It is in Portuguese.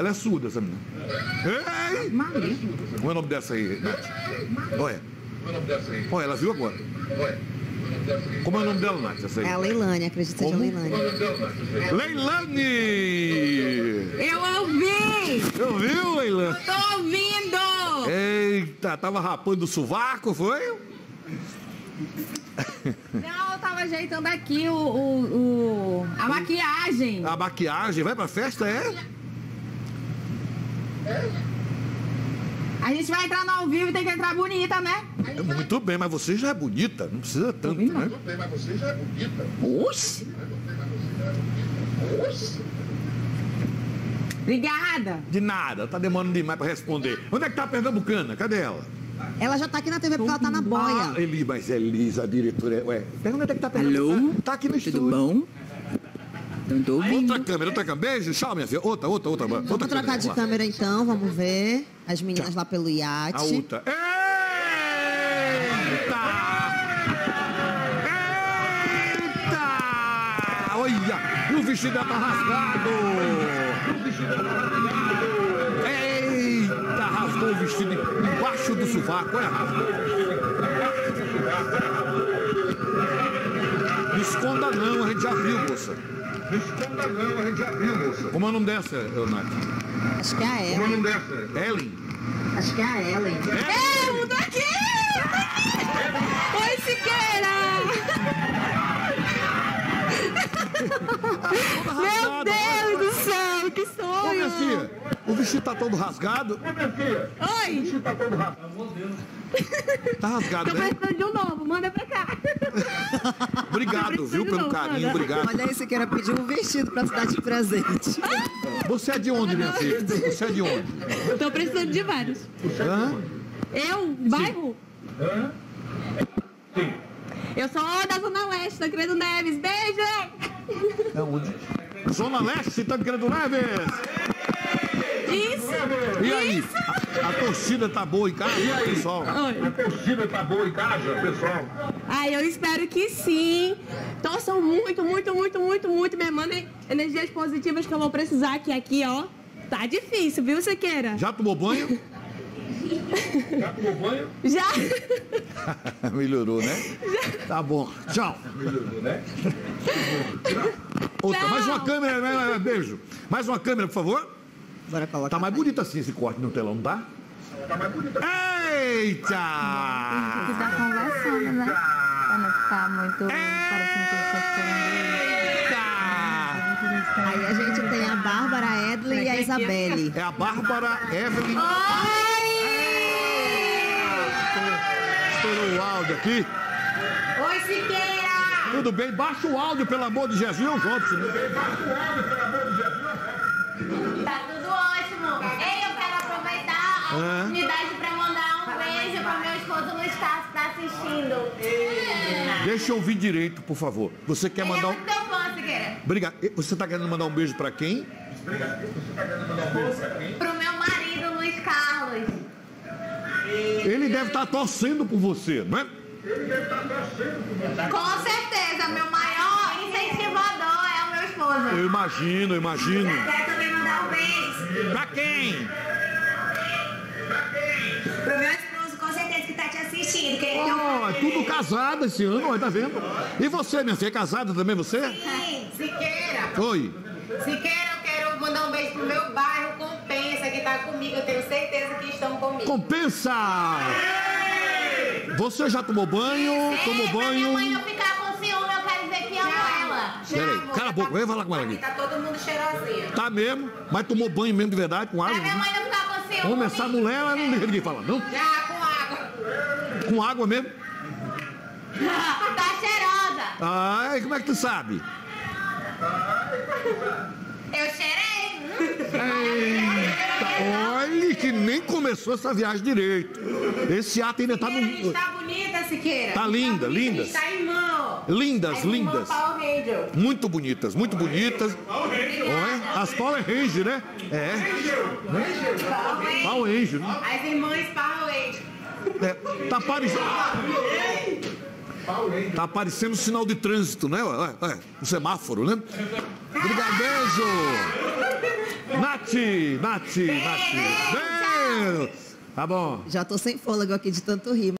Ela é surda, essa menina. Ei! Maria. Qual é o nome dessa aí, Nath? Olha. Olha, ela viu agora. Como é o nome dela, Nath? Essa aí? É a Leilane, acredito que seja a Leilane. Leilane! Eu ouvi! Ouviu, Leilane? Tô ouvindo! Eita, tava rapando o sovaco, foi? Não, eu tava ajeitando aqui a maquiagem. A maquiagem, vai pra festa, é? A gente vai entrar no ao vivo e tem que entrar bonita, né? Muito bem, mas você já é bonita, não precisa tanto, né? Oxi! Obrigada. De nada, tá demorando demais pra responder. Onde é que tá a Pernambucana? Cadê ela? Ela já tá aqui na TV porque ela tá na boia. Mas Elisa, a diretora. Ué, pergunta onde é que tá a Pernambucana. Alô? Tá aqui no estúdio. Tudo bom? Não tô ouvindo. Outra câmera. Beijo, tchau, minha filha. Outra. Vamos trocar de câmera então, vamos ver. As meninas lá pelo iate. A outra. Eita! Olha! E o vestido dela tá rasgado! Eita! Rasgou o vestido embaixo do sovaco. Olha, rasgou. Não esconda não, a gente já viu, moça. Como é o nome dessa, Nath? Acho que é a Ellen. Como é o nome dessa? Ellen? Acho que é a Ellen. Eu tô aqui! Oi, Siqueira! Meu Deus do céu, que Ô, sonho! minha filha, o vestido tá todo rasgado. Oi! Tá rasgado, Tô né? precisando de um novo, manda pra cá. Obrigado, viu, pelo carinho, obrigado. Olha aí, você queira pedir um vestido pra te dar de presente. Você é de onde, minha filha? Você é de onde? Tô precisando de vários. Hã? Eu? Bairro? Sim. Eu sou da Zona Leste, Tancredo Neves. Beijo! É onde? Zona Leste, Tancredo Neves! Isso! E aí? Isso. A torcida tá boa em casa, e aí, pessoal? Oi. A torcida tá boa em casa, pessoal? Ai, eu espero que sim. Torçam muito, me mandem energias positivas que eu vou precisar, que aqui, ó, tá difícil, viu, Siqueira? Já tomou banho? Já. Melhorou, né? Tá bom. Tchau. Melhorou, né? Outra, Tchau. mais uma câmera, beijo. Mais uma câmera, por favor. Bora colocar. Tá mais bonito assim esse corte no telão, não tá? Tá mais bonito. Eita! Que tá conversando, né? Pra não ficar muito parecendo que eles estão Eita! Aí a gente tem a Bárbara, a Edley e a Isabelle. É a Bárbara, Evelyn. Estourou o áudio aqui. Oi, Siqueira! Tudo bem? Baixa o áudio, pelo amor de Jesus, Robson. Tá tudo ótimo. Ei, eu quero aproveitar a oportunidade pra mandar um beijo pro meu esposo Luiz Carlos que tá assistindo. Deixa eu ouvir direito, por favor. Você quer Ele mandar é um... muito teu fã, Siqueira. Obrigado. Você tá querendo mandar um beijo pra quem? Pro meu marido, Luiz Carlos. Ele deve estar torcendo por você, não é? Com certeza, meu maior incentivador é o meu esposo. Eu imagino. Quero também mandar um beijo Pra quem? pro meu esposo, com certeza, que tá te assistindo. Que ele tem Oh, é tudo casado esse ano, ó, tá vendo? E você, minha filha, é casada também, você? Sim, Siqueira. Oi. Siqueira, eu quero mandar um beijo pro meu bairro Compensa, que tá comigo. Eu tenho certeza que estão comigo. Compensa! Você já tomou banho? Tomou Pra minha mãe banho? não ficar com ciúme, eu quero dizer que amo ela. Peraí, cala a boca, vem falar com ela aqui. Tá todo mundo cheirosinho. Tá mesmo? Mas tomou banho mesmo de verdade, com Pra água? minha mãe não ficar com ciúme. Homem, essa mulher, ela não deixa ninguém falar, não? Já, com água. Com água mesmo? Tá cheirosa. Ai, como é que tu sabe? Eu cheirei. Eita, olha que nem começou essa viagem direito. Esse ato ainda tá Siqueira, a gente no... tá bonita, Siqueira. Tá linda, linda. A gente tá irmão. Lindas, As irmãs lindas. Power Ranger. Muito bonitas, muito bonitas. Olha, as Power Ranger, né? É. Power Ranger, né? As irmãs Power Ranger. É, tá parecendo sinal de trânsito, né? O semáforo, né? Obrigado, beijo! Nath. Bem. Tá bom. Já tô sem fôlego aqui de tanto rir.